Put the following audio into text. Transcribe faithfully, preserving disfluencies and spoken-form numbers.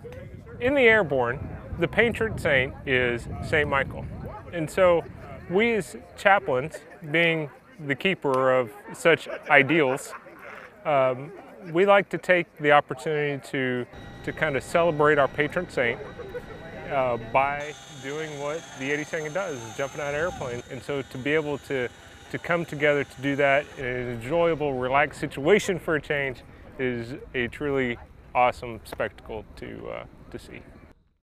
in the Airborne, the patron saint is Saint Michael. And so we as chaplains, being the keeper of such ideals, um, we like to take the opportunity to, to kind of celebrate our patron saint uh, by doing what the eighty-second does, jumping out of airplanes. And so to be able to, to come together to do that in an enjoyable, relaxed situation for a change is a truly awesome spectacle to, uh, to see.